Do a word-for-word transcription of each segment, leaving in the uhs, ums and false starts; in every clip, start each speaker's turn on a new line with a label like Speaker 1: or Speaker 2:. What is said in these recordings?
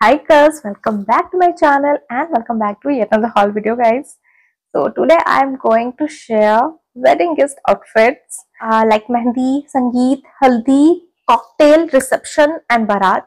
Speaker 1: Hi girls, welcome back to my channel and welcome back to yet another haul video guys. So today I am going to share wedding guest outfits uh, like mehndi, sangeet, haldi, cocktail, reception and barat.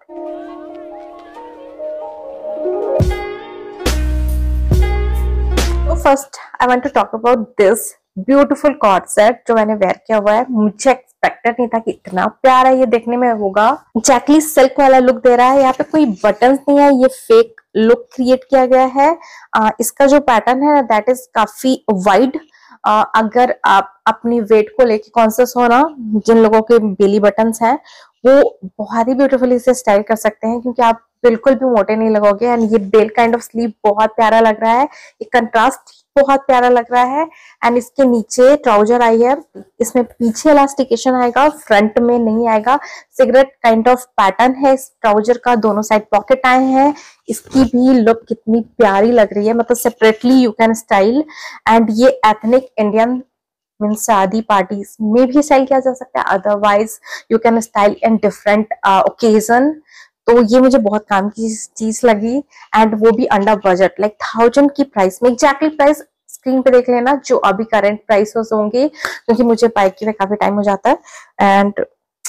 Speaker 1: So first I want to talk about this beautiful coord set जो मैंने where किया हुआ है. मुझे expected नहीं था कि इतना प्यारा ये देखने में होगा. एग्जैक्टली सिल्क वाला लुक दे रहा है. यहाँ पे कोई बटन्स नहीं है, ये फेक लुक क्रिएट किया गया है. आ, इसका जो पैटर्न है दैट इज काफी वाइड. अगर आप अपनी वेट को लेके कॉन्शियस हो ना, जिन लोगों के बेली बटन्स हैं वो बहुत ही ब्यूटीफुली इसे स्टाइल कर सकते हैं क्योंकि आप बिल्कुल भी मोटे नहीं लगोगे. एंड ये बेल काइंड ऑफ स्लीव बहुत प्यारा लग रहा है. ये कंट्रास्ट बहुत प्यारा लग रहा है. एंड इसके नीचे ट्राउजर आई है. इसमें पीछे इलास्टिकेशन आएगा, फ्रंट में नहीं आएगा. सिगरेट काइंड ऑफ पैटर्न है इस ट्राउजर का. दोनों साइड पॉकेट आए हैं. इसकी भी लुक कितनी प्यारी लग रही है, मतलब separately you can style. And ये एथनिक इंडियन मीन्स शादी पार्टीज में भी स्टाइल किया जा सकता है. Otherwise you can style in different occasion. तो ये मुझे बहुत काम की चीज लगी एंड वो भी अंडर बजट लाइक थाउजेंड की प्राइस में. एग्जैक्टली प्राइस स्क्रीन पे देख लेना जो अभी करंट प्राइस होंगे क्योंकि मुझे बाइक की में काफी टाइम हो जाता है. And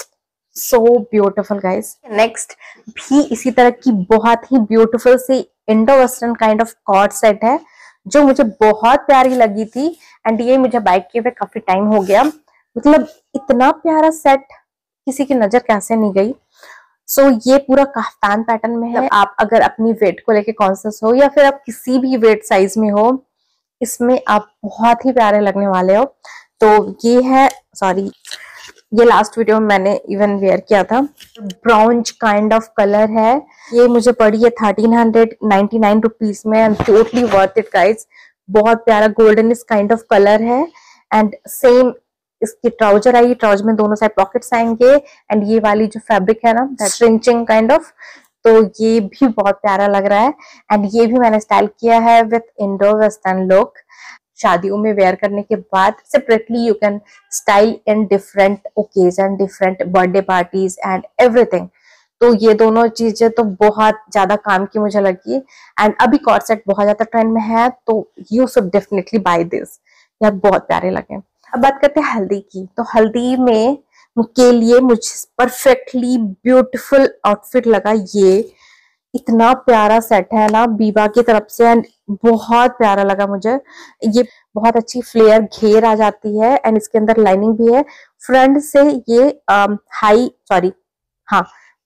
Speaker 1: so beautiful guys. Next भी इसी तरह की बहुत ही ब्यूटीफुल सी Indo western kind of coord set है जो मुझे बहुत प्यारी लगी थी. एंड ये मुझे बाइक की में काफी टाइम हो गया. मतलब इतना प्यारा सेट किसी की नजर कैसे नहीं गई. सो so, ये पूरा काफ्तान पैटर्न में है. आप अगर अपनी वेट को लेके कॉन्शियस हो या फिर आप किसी भी वेट साइज में हो, इसमें आप बहुत ही प्यारे लगने वाले हो. तो ये है, सॉरी ये लास्ट वीडियो में मैंने इवन वेयर किया था. ब्राउन्ज काइंड ऑफ कलर है. ये मुझे पड़ी है thirteen hundred ninety nine rupees में. And totally worth it guys. बहुत प्यारा गोल्डन इस काइंड ऑफ कलर है. एंड सेम इसकी ट्राउजर आई. ट्राउजर में दोनों साइड पॉकेट्स आएंगे. एंड ये वाली जो फैब्रिक है ना, श्रिंचिंग काइंड ऑफ, तो ये भी बहुत प्यारा लग रहा है. एंड ये भी मैंने स्टाइल किया है विथ इंडो वेस्टर्न लुक. शादियों में वेयर करने के बाद separately you can style in different occasion, different birthday parties and everything. तो ये दोनों चीजें तो बहुत ज्यादा काम की मुझे लगी. एंड अभी कॉर्ड सेट बहुत ज्यादा ट्रेंड में है तो you should definitely buy this. ये बहुत प्यारे लगे. अब बात करते हैं हल्दी की. तो हल्दी में के लिए मुझे परफेक्टली ब्यूटीफुल आउटफिट लगा. ये इतना प्यारा सेट है ना बीबा की तरफ से. एंड बहुत प्यारा लगा मुझे. ये बहुत अच्छी फ्लेयर घेर आ जाती है. एंड इसके अंदर लाइनिंग भी है. फ्रंट से ये हाई सॉरी हाँ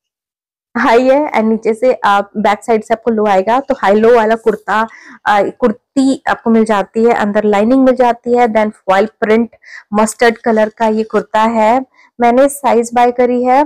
Speaker 1: हाई है. एंड नीचे से बैक साइड से आपको लो आएगा. तो हाई लो वाला कुर्ता कुर्ती आपको मिल जाती है. अंदर लाइनिंग मिल जाती है. Then foil print mustard colour का ये कुर्ता है. मैंने साइज बाय करी है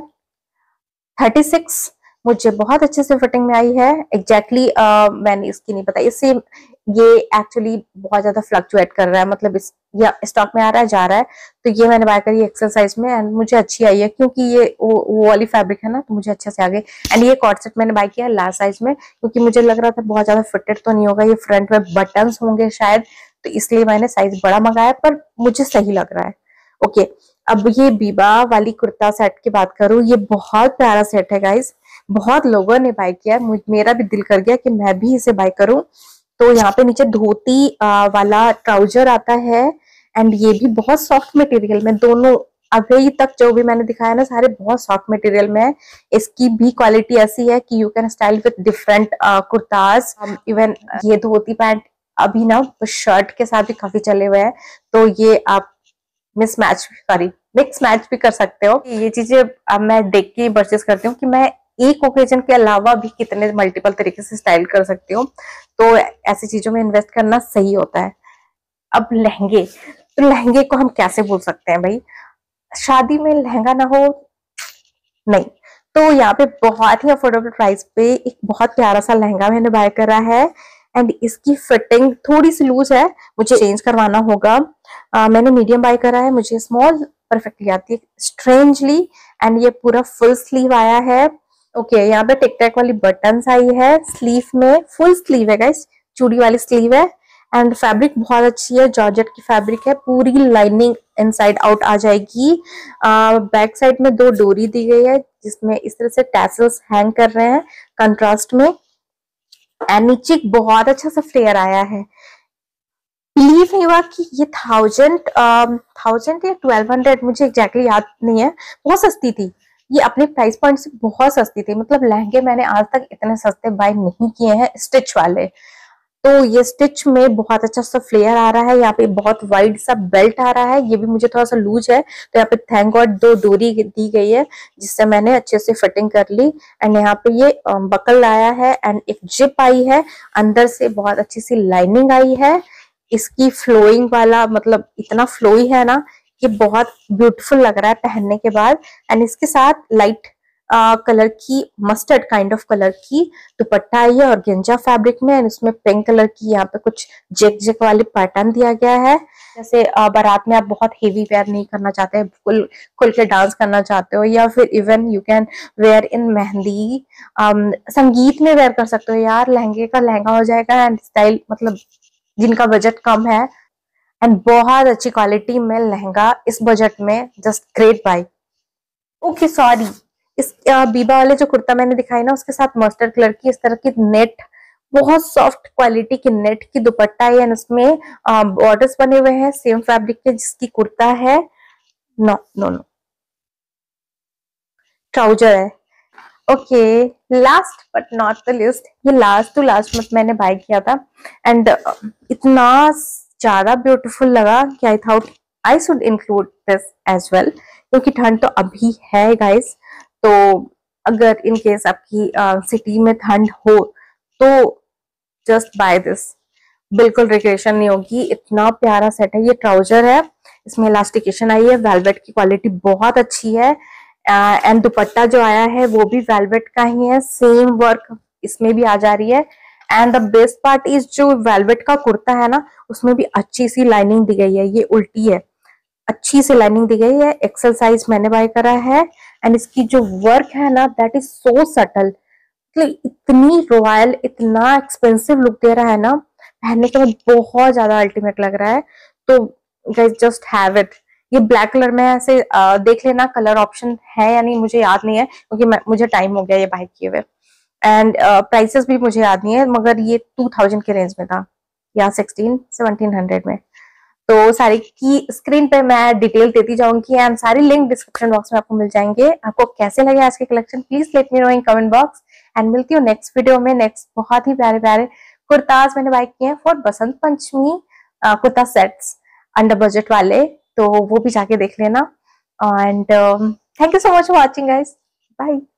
Speaker 1: थर्टी सिक्स. मुझे बहुत अच्छे से फिटिंग में आई है. एग्जैक्टली exactly, uh, मैंने इसकी नहीं बताई. इससे ये एक्चुअली बहुत ज्यादा फ्लक्चुएट कर रहा है, मतलब इस या स्टॉक में आ रहा है जा रहा है. तो ये मैंने बाय करी एक्सेल साइज में. एंड मुझे अच्छी आई है क्योंकि ये वो, वो वाली फैब्रिक है ना, तो मुझे अच्छे से आ गई. एंड ये कॉर्ड सेट मैंने बाय किया लार्ज साइज में क्योंकि मुझे लग रहा था बहुत ज्यादा फिटेड तो नहीं होगा. ये फ्रंट में बटन्स होंगे शायद, तो इसलिए मैंने साइज बड़ा मंगाया, पर मुझे सही लग रहा है. Okay okay. अब ये बीबा वाली कुर्ता सेट की बात करूं, ये बहुत प्यारा सेट है गाइज. बहुत लोगों ने बाय किया. मेरा भी दिल कर गया कि मैं भी इसे बाय करूं. तो यहाँ पे नीचे धोती आ, वाला ट्राउजर आता है. एंड ये भी बहुत सॉफ्ट मटेरियल में. दोनों अभी तक जो भी मैंने दिखाया ना सारे बहुत सॉफ्ट मटेरियल में है. इसकी भी क्वालिटी ऐसी है कि you can style with different kurtas. Even ये धोती पैंट अभी ना शर्ट के साथ भी काफी चले हुए हैं. तो ये आप miss match sorry mix match भी कर सकते हो. ये चीजें अब मैं देख के परचेस करती हूँ कि मैं एक ओकेजन के अलावा भी कितने मल्टीपल तरीके से स्टाइल कर सकती हूँ. तो ऐसी चीजों में इन्वेस्ट करना सही होता है. अब लहंगे, तो लहंगे को हम कैसे बोल सकते हैं भाई, शादी में लहंगा ना हो नहीं. तो यहाँ पे बहुत ही अफोर्डेबल प्राइस पे एक बहुत प्यारा सा लहंगा मैंने बाय करा है. एंड इसकी फिटिंग थोड़ी सी लूज है, मुझे चेंज करवाना होगा. uh, मैंने मीडियम बाय करा है. मुझे स्मॉल परफेक्टली आती है स्ट्रेंजली. एंड ये पूरा फुल स्लीव आया है. ओके okay, यहाँ पे टिक टैक वाली बटन्स आई है. स्लीव में फुल स्लीव है गाइस, चूड़ी वाली स्लीव है. एंड फैब्रिक बहुत अच्छी है, जॉर्जेट की फैब्रिक है. पूरी लाइनिंग इनसाइड आउट आ जाएगी. बैक uh, साइड में दो डोरी दी गई है जिसमें इस तरह से टैसल्स हैंग कर रहे हैं कंट्रास्ट में. एंड नीचे बहुत अच्छा सा फ्लेयर आया है। बिलीव नहीं हुआ कि ये थाउजेंड थाउजेंड या ट्वेल्व हंड्रेड, मुझे एग्जैक्टली याद नहीं है, बहुत सस्ती थी। ये अपने प्राइस पॉइंट से बहुत सस्ती थी। मतलब लहंगे मैंने आज तक इतने सस्ते बाय नहीं किए हैं स्टिच वाले। तो ये स्टिच में बहुत अच्छा सा फ्लेयर आ रहा है, यहाँ पे बहुत वाइड सा बेल्ट आ रहा है, ये भी मुझे थोड़ा सा लूज है, तो यहाँ पे थैंक गॉड दो डोरी दी गई है जिससे मैंने अच्छे से फिटिंग कर ली। एंड यहाँ पे ये बकल आया है एंड एक जिप आई है, अंदर से बहुत अच्छी सी लाइनिंग आई है। इसकी फ्लोइंग वाला मतलब इतना फ्लोई है ना, ये बहुत ब्यूटीफुल लग रहा है पहनने के बाद। एंड इसके साथ लाइट कलर की मस्टर्ड काइंड ऑफ कलर की दुपट्टा आई है और गेंजा फैब्रिक में, एंड इसमें पिंक कलर की यहाँ पे कुछ जेक जेक वाले पैटर्न दिया गया है। जैसे बारात में आप बहुत हेवी वेयर नहीं करना चाहते, खुल खुल के डांस करना चाहते हो, या फिर even you can wear in mehndi, sangeet में वेयर कर सकते हो यार। लहंगे का लहंगा हो जाएगा एंड स्टाइल, मतलब जिनका बजट कम है, एंड बहुत अच्छी क्वालिटी में लहंगा इस बजट में, just great buy. Okay sorry, इस आ, बीबा वाले जो कुर्ता मैंने दिखाई ना, उसके साथ मस्टर्ड कलर की इस तरह की नेट, बहुत सॉफ्ट क्वालिटी की नेट की दुपट्टा है, उसमें बॉर्डर्स बने हुए हैं सेम फैब्रिक के जिसकी कुर्ता है। नो नो नो, ट्राउजर है। Okay, last but not the list, ये लास्ट टू लास्ट मत मैंने बाय किया था एंड इतना ज्यादा ब्यूटीफुल लगा कि I thought I should include this as well, क्योंकि ठंड तो अभी है गाइस। तो अगर इन केस आपकी सिटी uh, में ठंड हो तो जस्ट बाय दिस, बिल्कुल रिग्रेशन नहीं होगी। इतना प्यारा सेट है। ये ट्राउजर है, इसमें इलास्टिकेशन आई है, वेलवेट की क्वालिटी बहुत अच्छी है, एंड uh, दुपट्टा जो आया है वो भी वेलवेट का ही है, सेम वर्क इसमें भी आ जा रही है। And the best part is जो वेलवेट का कुर्ता है ना, उसमें भी अच्छी सी लाइनिंग दी गई है, ये उल्टी है, अच्छी सी लाइनिंग दी गई है। एक्सेल साइज मैंने बाय करा है एंड इसकी जो वर्क है ना, दैट इज सो सटल, मतलब इतनी रॉयल, इतना एक्सपेंसिव लुक दे रहा है ना, पहनने के बाद बहुत ज्यादा अल्टीमेट लग रहा है। तो गाइस जस्ट हैव इट। ये ब्लैक कलर में ऐसे आ, देख लेना कलर ऑप्शन है या नहीं, मुझे याद नहीं है क्योंकि मैं मुझे टाइम हो गया ये बाय किए हुए, एंड प्राइसेस भी मुझे याद नहीं है, मगर ये टू थाउजेंड के रेंज में था या सिक्सटीन सेवनटीन हंड्रेड में। तो सारी की स्क्रीन पे मैं डिटेल देती जाऊंगी एंड सारी लिंक डिस्क्रिप्शन बॉक्स में आपको मिल जाएंगे। आपको कैसे लगे आज के collection, please let me know in comment box. And मिलती हूँ नेक्स्ट वीडियो में। नेक्स्ट बहुत ही प्यारे प्यारे कुर्ताज मैंने बाय किए हैं for Basant Panchami, kurta sets under budget वाले, तो वो भी जाके देख लेना। And thank you so much for watching guys, bye.